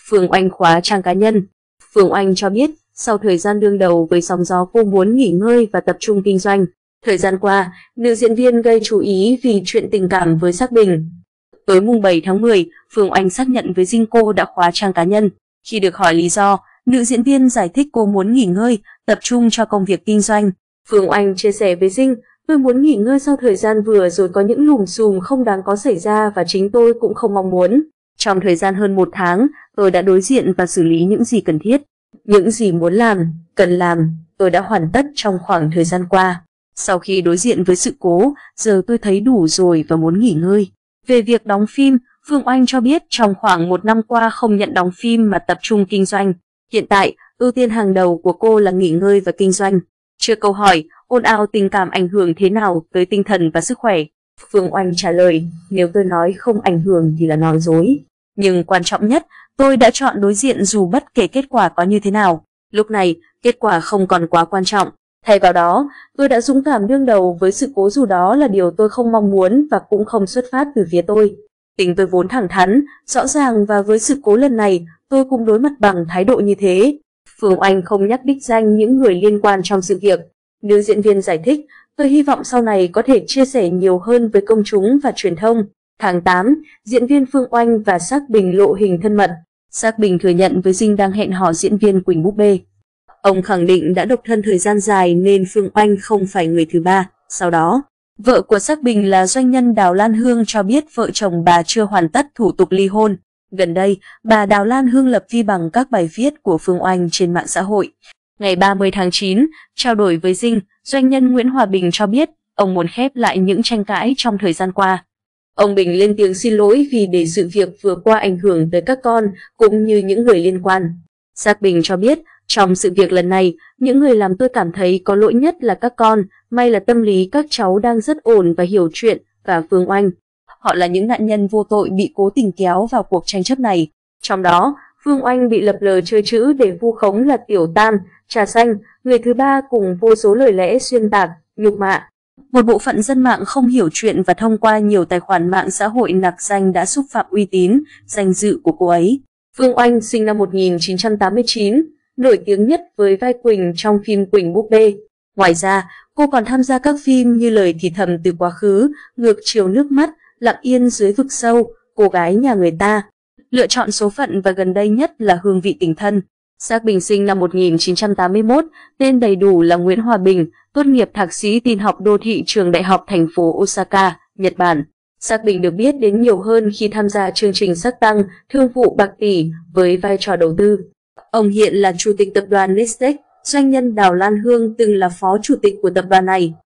Phương Oanh khóa trang cá nhân. Phương Oanh cho biết, sau thời gian đương đầu với sóng gió, cô muốn nghỉ ngơi và tập trung kinh doanh. Thời gian qua, nữ diễn viên gây chú ý vì chuyện tình cảm với Sắc Bình. Tối mùng 7 tháng 10, Phương Oanh xác nhận với Dinh cô đã khóa trang cá nhân. Khi được hỏi lý do, nữ diễn viên giải thích cô muốn nghỉ ngơi, tập trung cho công việc kinh doanh. Phương Oanh chia sẻ với Dinh, tôi muốn nghỉ ngơi sau thời gian vừa rồi có những lùm xùm không đáng có xảy ra và chính tôi cũng không mong muốn. Trong thời gian hơn 1 tháng, tôi đã đối diện và xử lý những gì cần thiết. Những gì muốn làm, cần làm, tôi đã hoàn tất trong khoảng thời gian qua. Sau khi đối diện với sự cố, giờ tôi thấy đủ rồi và muốn nghỉ ngơi. Về việc đóng phim, Phương Oanh cho biết trong khoảng 1 năm qua không nhận đóng phim mà tập trung kinh doanh. Hiện tại, ưu tiên hàng đầu của cô là nghỉ ngơi và kinh doanh. Trước câu hỏi, ồn ào tình cảm ảnh hưởng thế nào tới tinh thần và sức khỏe, Phương Oanh trả lời, nếu tôi nói không ảnh hưởng thì là nói dối. Nhưng quan trọng nhất, tôi đã chọn đối diện dù bất kể kết quả có như thế nào. Lúc này, kết quả không còn quá quan trọng. Thay vào đó, tôi đã dũng cảm đương đầu với sự cố dù đó là điều tôi không mong muốn và cũng không xuất phát từ phía tôi. Tính tôi vốn thẳng thắn, rõ ràng và với sự cố lần này, tôi cũng đối mặt bằng thái độ như thế. Phương Oanh không nhắc đích danh những người liên quan trong sự việc. Nữ diễn viên giải thích, tôi hy vọng sau này có thể chia sẻ nhiều hơn với công chúng và truyền thông. Tháng 8, diễn viên Phương Oanh và Sắc Bình lộ hình thân mật. Sắc Bình thừa nhận với Dinh đang hẹn hò diễn viên Quỳnh Búp Bê. Ông khẳng định đã độc thân thời gian dài nên Phương Oanh không phải người thứ ba. Sau đó, vợ của Sắc Bình là doanh nhân Đào Lan Hương cho biết vợ chồng bà chưa hoàn tất thủ tục ly hôn. Gần đây, bà Đào Lan Hương lập vi bằng các bài viết của Phương Oanh trên mạng xã hội. Ngày 30 tháng 9, trao đổi với Dinh, doanh nhân Nguyễn Hòa Bình cho biết ông muốn khép lại những tranh cãi trong thời gian qua. Ông Bình lên tiếng xin lỗi vì để sự việc vừa qua ảnh hưởng tới các con cũng như những người liên quan. Sắc Bình cho biết, trong sự việc lần này, những người làm tôi cảm thấy có lỗi nhất là các con, may là tâm lý các cháu đang rất ổn và hiểu chuyện, và Phương Oanh. Họ là những nạn nhân vô tội bị cố tình kéo vào cuộc tranh chấp này. Trong đó, Phương Oanh bị lập lờ chơi chữ để vu khống là tiểu tam, trà xanh, người thứ ba cùng vô số lời lẽ xuyên tạc, nhục mạ. Một bộ phận dân mạng không hiểu chuyện và thông qua nhiều tài khoản mạng xã hội nặc danh đã xúc phạm uy tín, danh dự của cô ấy. Phương Oanh sinh năm 1989, nổi tiếng nhất với vai Quỳnh trong phim Quỳnh Búp Bê. Ngoài ra, cô còn tham gia các phim như Lời thì thầm từ quá khứ, Ngược chiều nước mắt, Lặng yên dưới vực sâu, Cô gái nhà người ta, Lựa chọn số phận và gần đây nhất là Hương vị tình thân. Sắc Bình sinh năm 1981, tên đầy đủ là Nguyễn Hòa Bình, tốt nghiệp thạc sĩ tin học đô thị trường đại học thành phố Osaka, Nhật Bản. Sắc Bình được biết đến nhiều hơn khi tham gia chương trình Sắc Tăng, thương vụ bạc tỷ với vai trò đầu tư. Ông hiện là chủ tịch tập đoàn Nestec, doanh nhân Đào Lan Hương từng là phó chủ tịch của tập đoàn này.